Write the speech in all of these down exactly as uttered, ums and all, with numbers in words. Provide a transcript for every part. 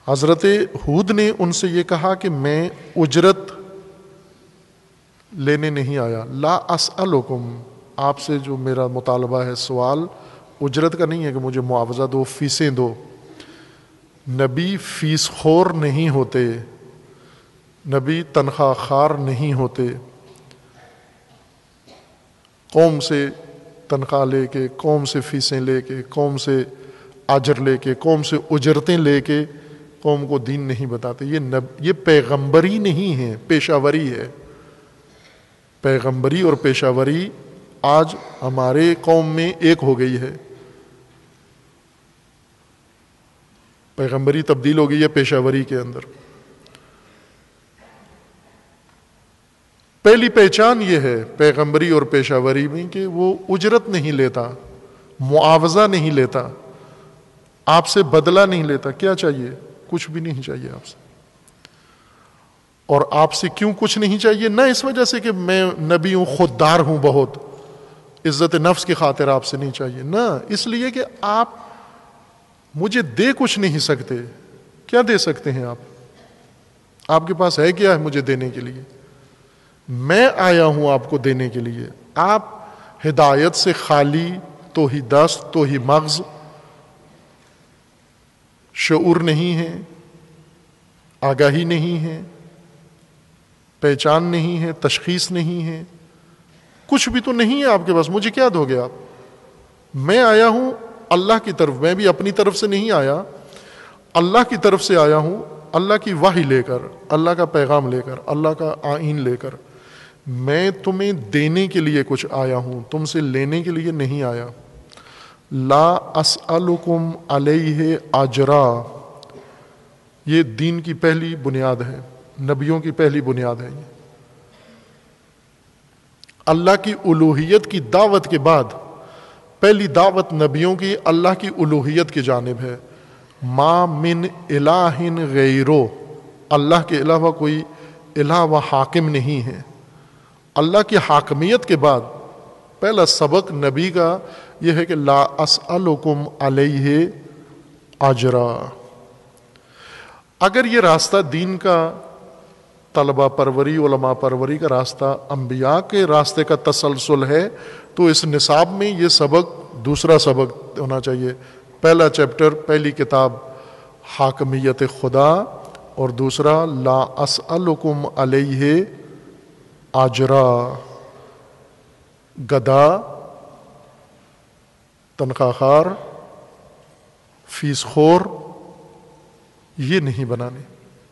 حضرت ہود نے ان سے یہ کہا کہ میں اجرت لینے نہیں آیا. لا اسألکم، آپ سے جو میرا مطالبہ ہے، سوال اجرت کا نہیں ہے کہ مجھے معاوضہ دو، فیسیں دو. نبی فیس خور نہیں ہوتے، نبی تنخواہ خار نہیں ہوتے. قوم سے تنخواہ لے کے، قوم سے فیسیں لے کے، قوم سے اجر لے کے، قوم سے اجرتیں لے کے قوم کو دین نہیں بتاتے. یہ نب یہ پیغمبری نہیں ہے، پیشاوری ہے. پیغمبری اور پیشاوری آج ہمارے قوم میں ایک ہو گئی ہے. پیغمبری تبدیل ہو گئی ہے پیشاوری کے اندر. پہلی پہچان یہ ہے پیغمبری اور پیشاوری میں کہ وہ اجرت نہیں لیتا، معاوضہ نہیں لیتا، آپ سے بدلہ نہیں لیتا. کیا چاہیے؟ کچھ بھی نہیں چاہیے آپ سے. اور آپ سے کیوں کچھ نہیں چاہیے؟ نہ اس وجہ سے کہ میں نبی ہوں، خوددار ہوں، بہت عزت نفس کی خاطر آپ سے نہیں چاہیے. نہ، اس لیے کہ آپ مجھے دے کچھ نہیں سکتے. کیا دے سکتے ہیں آپ؟ آپ کے پاس ہے کیا ہے مجھے دینے کے لیے؟ میں آیا ہوں آپ کو دینے کے لیے. آپ ہدایت سے خالی، تو ہی دست، تو ہی مغز، شعور نہیں ہے، آگاہی نہیں ہے، پہچان نہیں ہے، تشخیص نہیں ہے، کچھ بھی تو نہیں ہے آپ کے پاس. مجھے کیا دو گے آپ؟ میں آیا ہوں اللہ کی طرف، میں بھی اپنی طرف سے نہیں آیا، اللہ کی طرف سے آیا ہوں، اللہ کی وحی لے کر، اللہ کا پیغام لے کر، اللہ کا آئین لے کر. میں تمہیں دینے کے لیے کچھ آیا ہوں، تم سے لینے کے لیے نہیں آیا. لا اسألکم علیہ اجرا، یہ دین کی پہلی بنیاد ہے، نبیوں کی پہلی بنیاد ہے. یہ اللہ کی الوہیت کی دعوت کے بعد پہلی دعوت نبیوں کی اللہ کی الوہیت کی جانب ہے. ما من الہ غیرو، اللہ کے علاوہ کوئی الہ و حاکم نہیں ہے. اللہ کی حاکمیت کے بعد پہلا سبق نبی کا یہ ہے کہ لا اسألکم علیہ اجرا. اگر یہ راستہ دین کا، طلبہ پروری، علماء پروری کا راستہ، انبیاء کے راستے کا تسلسل ہے، تو اس نصاب میں یہ سبق دوسرا سبق ہونا چاہیے. پہلا چیپٹر، پہلی کتاب حاکمیت خدا، اور دوسرا لا اسألکم علیہ اجرا. گدھا، تنخواہ خار، فیس خور یہ نہیں بنانے.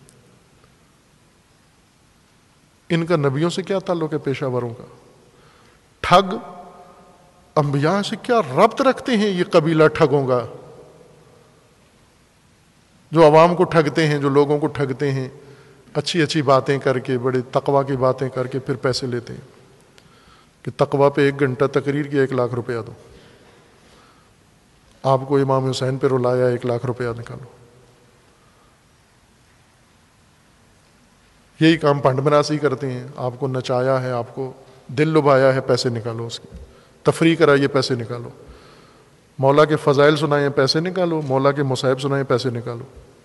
ان کا نبیوں سے کیا تعلق ہے؟ پیشہ وروں کا. ٹھگ انبیاء سے کیا ربط رکھتے ہیں یہ قبیلہ ٹھگوں کا، جو عوام کو ٹھگتے ہیں، جو لوگوں کو ٹھگتے ہیں، اچھی اچھی باتیں کر کے، بڑے تقوی کی باتیں کر کے پھر پیسے لیتے ہیں کہ تقوی پہ ایک گھنٹہ تقریر کی، ایک لاکھ روپیہ دو. آپ کو امام حسین پہ رلایا، ایک لاکھ روپیہ نکالو. یہی کام پنڈ مناسی کرتے ہیں. آپ کو نچایا ہے، آپ کو دل لبھایا ہے، پیسے نکالو. اس کی تفریح کرائیے، پیسے نکالو. مولا کے فضائل سنائیں، پیسے نکالو. مولا کے مصائب سنائیں، پیسے نکالو.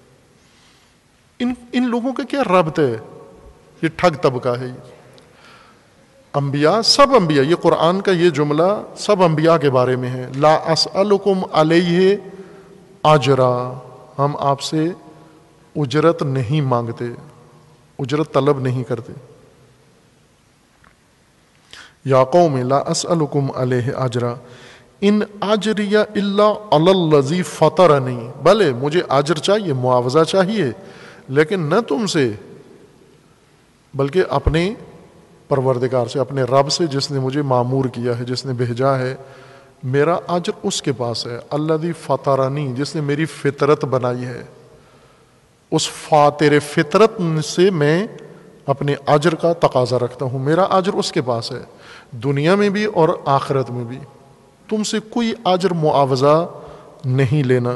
ان ان لوگوں کا کیا ربط ہے؟ یہ ٹھگ طبقہ ہے. یہ انبیاء، سب انبیاء، یہ قرآن کا یہ جملہ سب انبیاء کے بارے میں ہے. لا اسألکم علیہ اجرا، ہم آپ سے اجرت نہیں مانگتے، اجرت طلب نہیں کرتے. یا قوم لا اسألکم علیہ اجرا ان اجریہ الا علی الذی فطرنی، بھلے مجھے اجر چاہیے، معاوضہ چاہیے، لیکن نہ تم سے بلکہ اپنے پروردگار سے، اپنے رب سے جس نے مجھے معمور کیا ہے، جس نے بھیجا ہے. میرا اجر اس کے پاس ہے، الذی فطرنی، جس نے میری فطرت بنائی ہے. اس فاطر فطرت سے میں اپنے اجر کا تقاضا رکھتا ہوں. میرا اجر اس کے پاس ہے، دنیا میں بھی اور آخرت میں بھی. تم سے کوئی اجر معاوضہ نہیں لینا.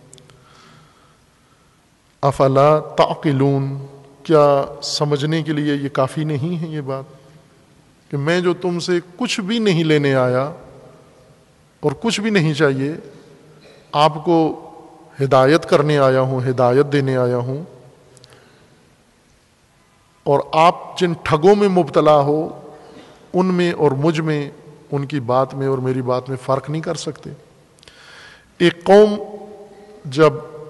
افلا تعقلون، کیا سمجھنے کے لیے یہ کافی نہیں ہے یہ بات کہ میں جو تم سے کچھ بھی نہیں لینے آیا اور کچھ بھی نہیں چاہیے، آپ کو ہدایت کرنے آیا ہوں، ہدایت دینے آیا ہوں، اور آپ جن ٹھگوں میں مبتلا ہو ان میں اور مجھ میں، ان کی بات میں اور میری بات میں فرق نہیں کر سکتے۔ ایک قوم جب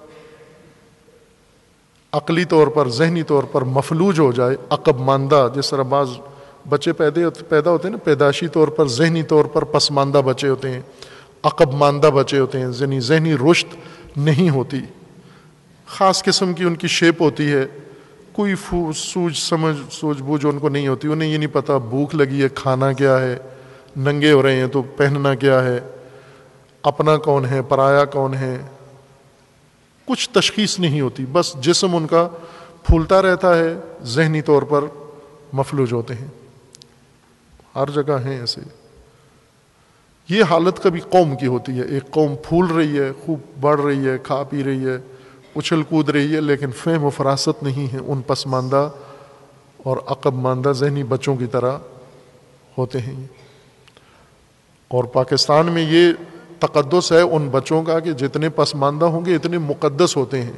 عقلی طور پر، ذہنی طور پر مفلوج ہو جائے، عقب ماندہ، جس طرح بعض بچے پیدا پیدا ہوتے ہیں نا، پیدائشی طور پر ذہنی طور پر پسماندہ بچے ہوتے ہیں، عقب ماندہ بچے ہوتے ہیں، یعنی ذہنی رشد نہیں ہوتی، خاص قسم کی ان کی شیپ ہوتی ہے، کوئی سوج سمجھ سوجھ بوجھ ان کو نہیں ہوتی، انہیں یہ نہیں پتہ بھوک لگی ہے کھانا کیا ہے، ننگے ہو رہے ہیں تو پہننا کیا ہے، اپنا کون ہے پرایا کون ہے، کچھ تشخیص نہیں ہوتی، بس جسم ان کا پھولتا رہتا ہے، ذہنی طور پر مفلوج ہوتے ہیں، ہر جگہ ہیں ایسے۔ یہ حالت کبھی قوم کی ہوتی ہے، ایک قوم پھول رہی ہے، خوب بڑھ رہی ہے، کھا پی رہی ہے، اچھل کود رہی ہے، لیکن فہم و فراست نہیں ہے، ان پسماندہ اور عقب ماندہ ذہنی بچوں کی طرح ہوتے ہیں۔ اور پاکستان میں یہ تقدس ہے ان بچوں کا کہ جتنے پسماندہ ہوں گے اتنے مقدس ہوتے ہیں۔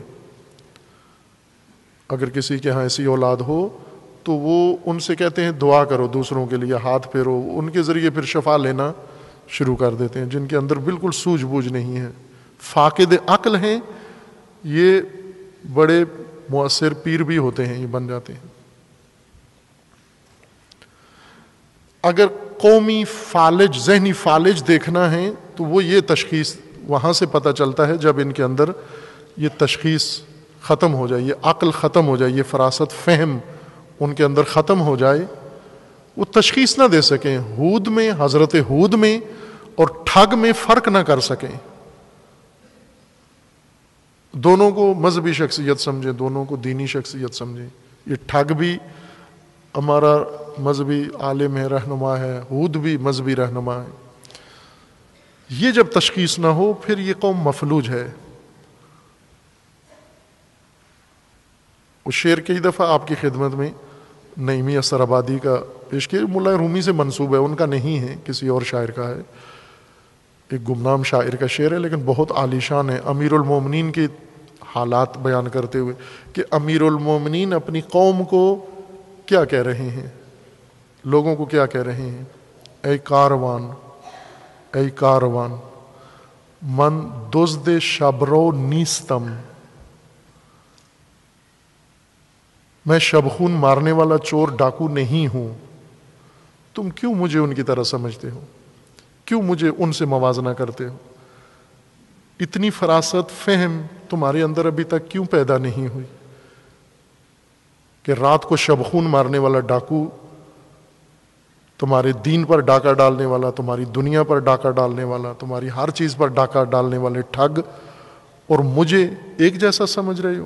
اگر کسی کے ہاں ایسی اولاد ہو تو وہ ان سے کہتے ہیں دعا کرو، دوسروں کے لیے ہاتھ پھیرو، ان کے ذریعے پھر شفا لینا شروع کر دیتے ہیں۔ جن کے اندر بالکل سوجھ بوجھ نہیں ہے، فاقد عقل ہیں، یہ بڑے مؤثر پیر بھی ہوتے ہیں، یہ بن جاتے ہیں۔ اگر قومی فالج، ذہنی فالج دیکھنا ہے تو وہ یہ تشخیص وہاں سے پتہ چلتا ہے جب ان کے اندر یہ تشخیص ختم ہو جائے، یہ عقل ختم ہو جائے، یہ فراست فہم ان کے اندر ختم ہو جائے، وہ تشخیص نہ دے سکیں، ہود میں، حضرت ہود میں اور ٹھگ میں فرق نہ کر سکیں، دونوں کو مذہبی شخصیت سمجھیں، دونوں کو دینی شخصیت سمجھیں۔ یہ ٹھگ بھی ہمارا مذہبی عالم ہے، رہنما ہے، ہود بھی مذہبی رہنما ہے۔ یہ جب تشخیص نہ ہو پھر یہ قوم مفلوج ہے۔ اس شعر کئی دفعہ آپ کی خدمت میں نعیمی اسر آبادی کا پیش کیا، ملا رومی سے منسوب ہے، ان کا نہیں ہے، کسی اور شاعر کا ہے، ایک گمنام شاعر کا شعر ہے لیکن بہت عالی شان ہے، امیر المومنین کے حالات بیان کرتے ہوئے کہ امیر المومنین اپنی قوم کو کیا کہہ رہے ہیں، لوگوں کو کیا کہہ رہے ہیں، اے کاروان، اے کاروان، من دزد شبرو نیستم، میں شبخون مارنے والا چور ڈاکو نہیں ہوں، تم کیوں مجھے ان کی طرح سمجھتے ہو، کیوں مجھے ان سے موازنہ کرتے ہو، اتنی فراست فہم تمہارے اندر ابھی تک کیوں پیدا نہیں ہوئی کہ رات کو شبخون مارنے والا ڈاکو، تمہارے دین پر ڈاکہ ڈالنے والا، تمہاری دنیا پر ڈاکہ ڈالنے والا، تمہاری ہر چیز پر ڈاکہ ڈالنے والے ٹھگ، اور مجھے ایک جیسا سمجھ رہے ہو۔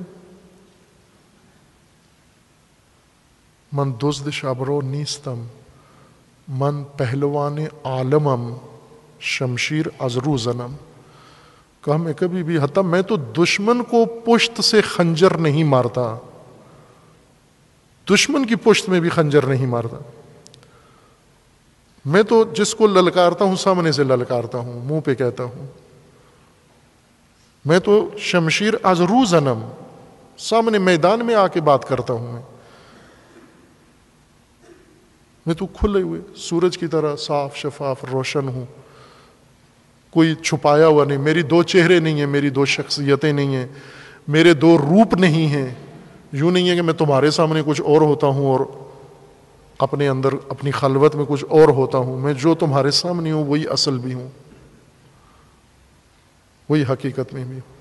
من دزد شبرو نیستم، من پہلوان عالمم، شمشیر ازرو زنم، کہا میں کبھی بھی، حتیٰ میں تو دشمن کو پشت سے خنجر نہیں مارتا، دشمن کی پشت میں بھی خنجر نہیں مارتا، میں تو جس کو للکارتا ہوں سامنے سے للکارتا ہوں، منہ پہ کہتا ہوں، میں تو شمشیر ازرو زنم، سامنے میدان میں آ کے بات کرتا ہوں، میں میں تو کھلے ہوئے سورج کی طرح صاف شفاف روشن ہوں، کوئی چھپایا ہوا نہیں، میری دو چہرے نہیں ہیں، میری دو شخصیتیں نہیں ہیں، میرے دو روپ نہیں ہیں، یوں نہیں ہے کہ میں تمہارے سامنے کچھ اور ہوتا ہوں اور اپنے اندر اپنی خلوت میں کچھ اور ہوتا ہوں، میں جو تمہارے سامنے ہوں وہی اصل بھی ہوں، وہی حقیقت میں بھی ہوں۔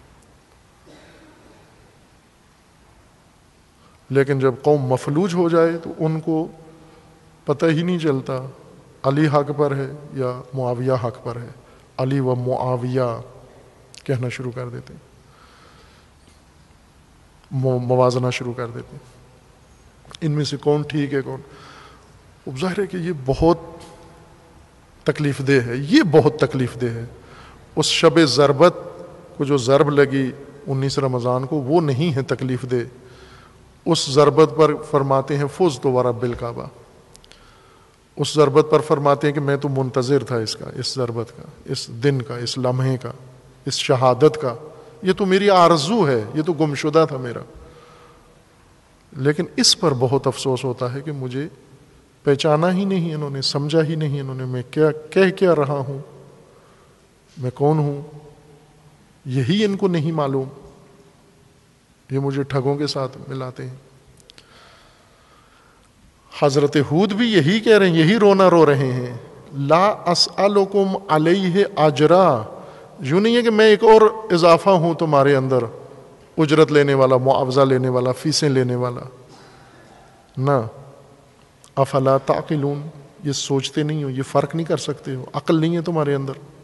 لیکن جب قوم مفلوج ہو جائے تو ان کو پتہ ہی نہیں چلتا علی حق پر ہے یا معاویہ حق پر ہے، علی و معاویہ کہنا شروع کر دیتے ہیں، موازنہ شروع کر دیتے ہیں، ان میں سے کون ٹھیک ہے کون۔ اب ظاہر ہے کہ یہ بہت تکلیف دہ ہے، یہ بہت تکلیف دہ ہے۔ اس شب ضربت کو جو ضرب لگی انیس رمضان کو، وہ نہیں ہے تکلیف دہ، اس ضربت پر فرماتے ہیں فز تو ورب الکعبہ، اس ضربت پر فرماتے ہیں کہ میں تو منتظر تھا اس کا، اس ضربت کا، اس دن کا، اس لمحے کا، اس شہادت کا یہ تو میری آرزو ہے، یہ تو گمشدہ تھا میرا. لیکن اس پر بہت افسوس ہوتا ہے کہ مجھے پہچانا ہی نہیں انہوں نے، سمجھا ہی نہیں انہوں نے، میں کیا کہہ کیا رہا ہوں، میں کون ہوں، یہی ان کو نہیں معلوم. یہ مجھے ٹھگوں کے ساتھ ملاتے ہیں. حضرت ہود بھی یہی کہہ رہے ہیں، یہی رونا رو رہے ہیں. لا اسألکم علیہ اجرا، یوں نہیں ہے کہ میں ایک اور اضافہ ہوں تمہارے اندر، اجرت لینے والا، معاوضہ لینے والا، فیسیں لینے والا، نہ. افلا تعقلون، یہ سوچتے نہیں ہو، یہ فرق نہیں کر سکتے ہو، عقل نہیں ہے تمہارے اندر.